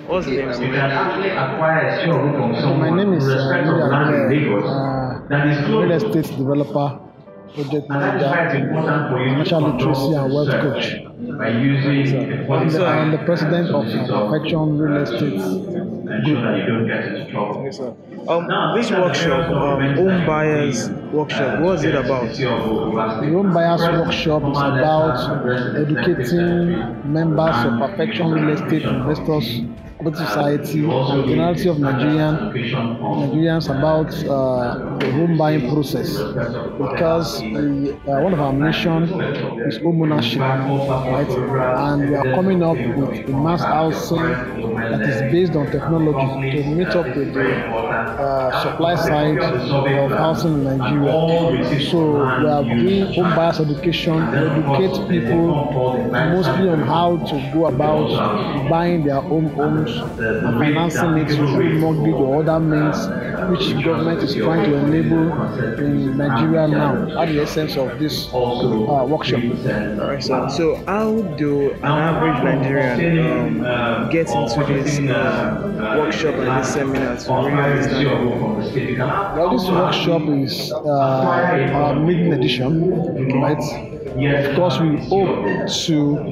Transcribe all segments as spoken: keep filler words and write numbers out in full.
What's the name? You can actually acquire a share from My someone name with is uh, respect of land in Lagos uh, that is real close. estate developer, project And that is why it's manager, important for you to financial literacy conduct and wealth research coach. by using So, a I'm the, I'm the qualified president of solicitor uh, Perfection Real uh, Estate to ensure Group. that you don't get into trouble. Okay, sir. Um, Now, this these are the workshop, various um, documents home that buyers you need, workshop, uh, what is to it get about? the C O O of Oyo The State. Home Buyers First, Workshop is former about letter addressed in the educating Secretary members of and Perfection Real Estate Education Investors, Committee. Cooperative Uh, Society, you also and need generality a of standard Nigerian application form, Nigerians about uh, uh, the home buying process, because we, uh, one of our mission is home ownership, right? And we are coming up with a mass housing that is based on technology to meet up with the uh, supply side of housing in Nigeria. So we are doing home buyers education to educate people mostly on how to go about buying their own homes and financing it through mortgage or other means which government is trying to enable in Nigeria now. That's the essence of this uh, workshop. Alright, sir. So, how do an average Nigerian um, get into this uh, workshop and this seminar to really understand it? Well, this workshop is uh, our maiden edition, right? Of course, we hope to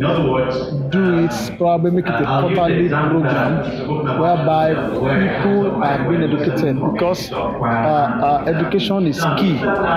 do it, probably make it a quarterly program whereby people are being educated, because uh, uh, education is key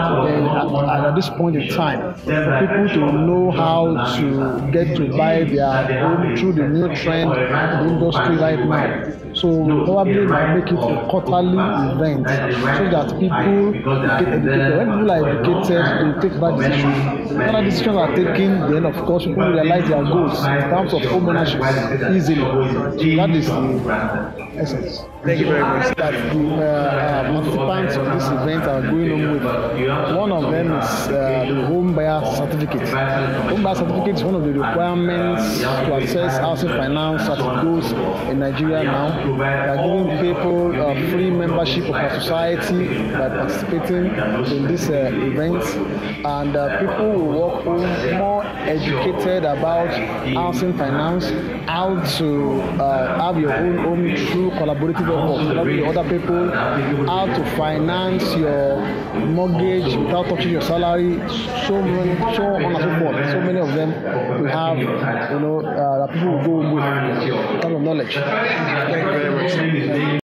uh, at, at this point in time for people to know how to get to buy their home through the new trend in the industry right now. So we probably make it a quarterly event so that people get educated. When people are educated, they take bad decisions. When the decisions are taken, then of course people realize their goals in terms of home ownership easily. So that is the essence. Thank you very much. That the uh, uh, participants of this event are going on with. One of them is uh, the home buyer certificate. Home buyer certificate is one of the requirements to access housing finance as it goes in Nigeria now. We are giving people uh, free membership of our society by participating in this uh, event, and uh, people will walk home more educated about housing finance, how to uh, have your own home through collaborative effort with other people, how to finance your mortgage without touching your salary, so many, so on and so forth. So many of them we have, you know, uh, that people will go with in terms of knowledge. Thank you very much.